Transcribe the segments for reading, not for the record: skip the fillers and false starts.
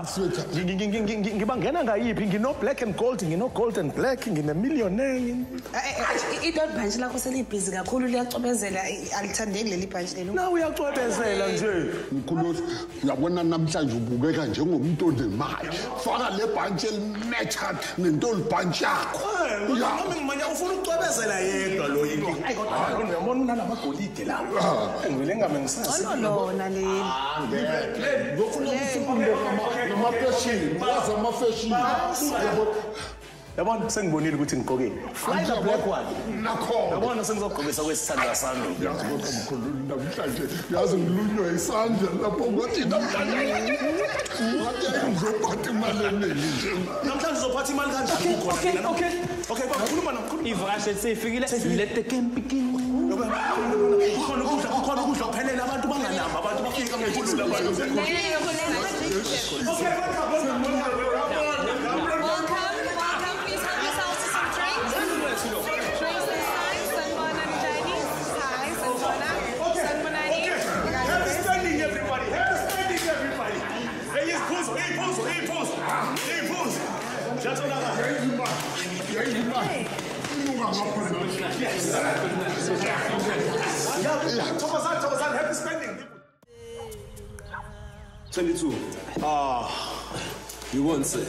sweetheart. Ngibangena ngayiphi ngino black and gold, ngino gold and black, ngine millionaire. Idot bunch lakho selibhizi kakhulu liyacobezela alithandeki leli bunch lelo. Na uyacobezela nje. Mkhulu uyabona namhlanje ubukeka njengomuntu onemali. Faka le bunch elimatcha nentoli bunch yakho. Nami ngimanya ufuna ukucobezela yedwa lo yini. Hayi kodwa uyabona unalama golide la. Ngivele ngame ngisasi. Lona leli. Ngofuna ukufunda ngama-fashion, wazi ama-fashion. Yabona sengibonile ukuthi ngigqokile. Fly the black one. Nakho. Yabona sengizogqokisa kwesithandwa sami. Mkhulu namhlanje yazi ngilunywa isandla lapho ngathi namhlanje. Ngathi ngizophatha imali eningi nje. Namhlanje uzophatha imali kanjani ukhona? Okay, bakhuluma nomkhulu. Ivakashe seyifikile. Let the camp begin. Ukhona ukudla kuphelela abantu banganamba abantu bafika ngekhuzi labantu. Okay, happy spending. 22. You won't say.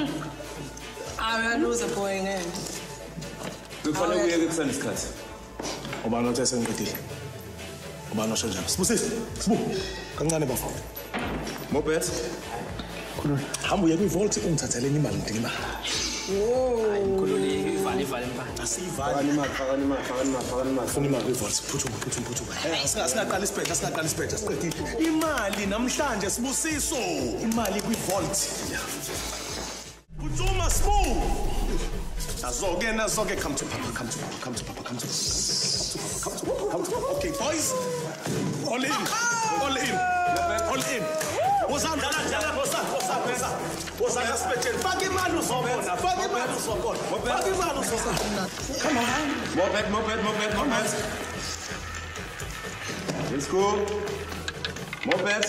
I will lose a boy again. Kufanele uyeke kusana isikhathi. Ubani othe sengiqedile. Ubani osho njalo. Sibusisi. Sibu. Kancane bafana. Moped. Khulula. Hamba uye kwi-vault ungithathele imali ngidinga imali. Khulula ivale impahla. Asivali imali. Funa imali kwi-vault. Phuthuma. Asingaqala isibhedla, siqedile. Imali namhlanje Sibusiso. Imali kwi-vault. Phuthuma Sibu. Nazoke, come to Papa. Okay, boys. All in. Wozana, yaspetshela. Faka imali uzobona. Come on. Moped. Let's go. Moped.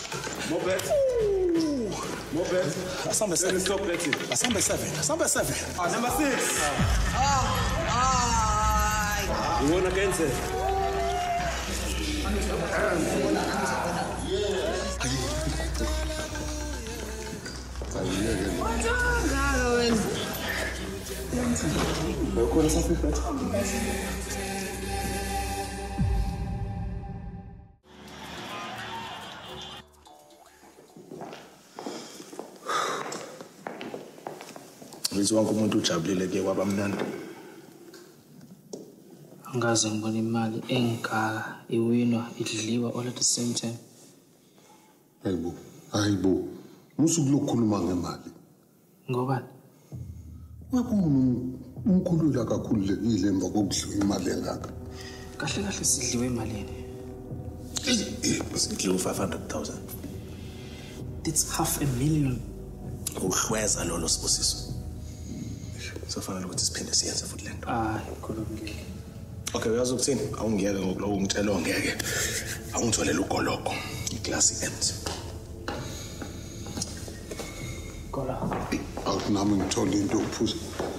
Asambe 7. Stop letting. Asambe 7. Number 6. You won against it. Wizi wonke umuntu ujabulile ke kwaba mnandi. Angaze ngibona imali engaka iwinwa idliwa all at the same time. Hayibo. Musuku lokukhuluma ngemali. Ngobani? Wekunu umkhulula kakhululekile emva kokudliwa imali engaka. Kahle sidliwe imalini. Sidliwe 500,000. It's $500,000. Uhlweza lolo Sibusiso. Sofanele ukuthi siphinde siyenze futhi lento. Khululekile. Okay, uyazi ukuthini? Awungiyeke ngokuloko ngitshela ongeke. Awungitholela ugoloko. Iglasi empty. Gola. Awunami ngithola into uphuza.